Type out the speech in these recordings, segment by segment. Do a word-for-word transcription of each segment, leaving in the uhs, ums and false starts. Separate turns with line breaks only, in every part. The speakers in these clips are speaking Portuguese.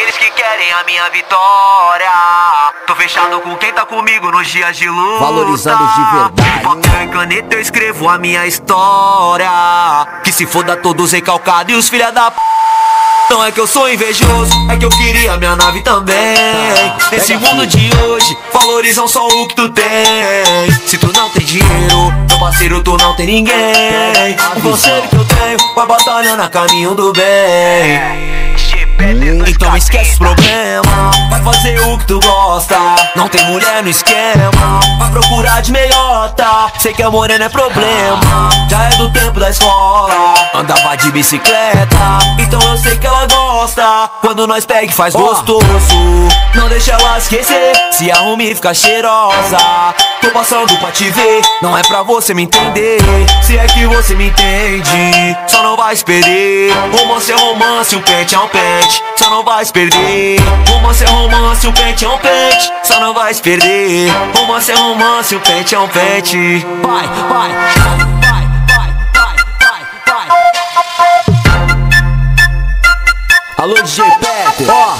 aqueles que querem a minha vitória. Tô fechado com quem tá comigo nos dias de luta.
Valorizando de verdade.
Papel e caneta eu escrevo a minha história. Que se foda todos recalcados e os filha da p... Não é que eu sou invejoso, é que eu queria minha nave também. Nesse mundo de hoje, valorizam só o que tu tem. Se tu não tem dinheiro, meu parceiro, tu não tem ninguém. O conselho que eu tenho, vai batalhando a caminho do bem. Então esquece os problemas, vai fazer o que tu gosta. Não tem mulher no esquema, vai procurar de meiota. Sei que a morena é problema, já é do tempo da escola. Andava de bicicleta, então eu sei que ela gosta. Quando nós pega e faz gostoso, não deixa ela esquecer. Se arrume e fica cheirosa. Tô passando pra te ver, não é pra você me entender. Se é que você me entende, só não vai se perder. Romance é romance, um pente é um pente, só não vai se perder. Romance é romance, um pente é um pente, só não vai se perder. Romance é romance, um pente é um pente. Vai, vai, vai, vai, vai, vai, vai.
Alô, D J Peter, ó.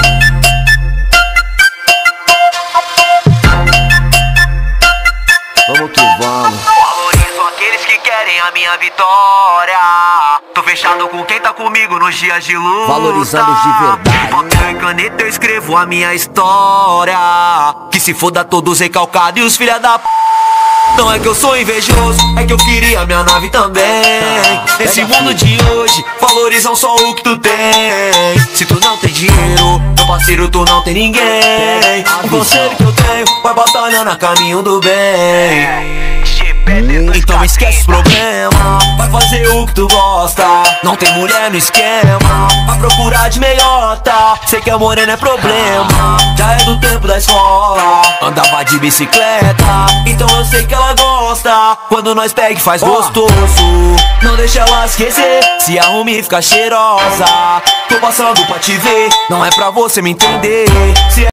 Vamos que vamos.
Valorizo aqueles que querem a minha vitória. Tô fechado com quem tá comigo nos dias de luta.
Valorizando de verdade.
Papel e caneta eu escrevo a minha história. Que se foda todos recalcados e os filha da p... Não é que eu sou invejoso, é que eu queria minha nave também. Nesse mundo de hoje, valorizam só o que tu tem. Se tu não tem dinheiro, meu parceiro, tu não tem ninguém. O conselho que eu tenho, vai batalhando a caminho do bem. Então esquece os problemas, vai fazer o que tu gosta. Não tem mulher no esquema, vai procurar de meiota. Sei que a morena é problema, já é do tempo da escola. Andava de bicicleta, então eu sei que ela gosta. Quando nós pega e faz gostoso, não deixa ela esquecer. Se arrume e fica cheirosa. Tô passando pra te ver, não é pra você me entender. Se